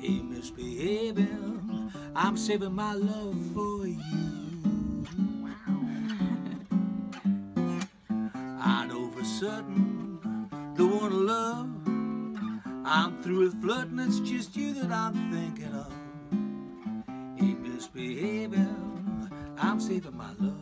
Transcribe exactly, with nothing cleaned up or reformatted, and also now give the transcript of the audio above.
ain't misbehaving. I'm saving my love for you. I know for certain the one I love. I'm through with flirting, it's just you that I'm thinking of. Ain't misbehaving, I'm saving my love.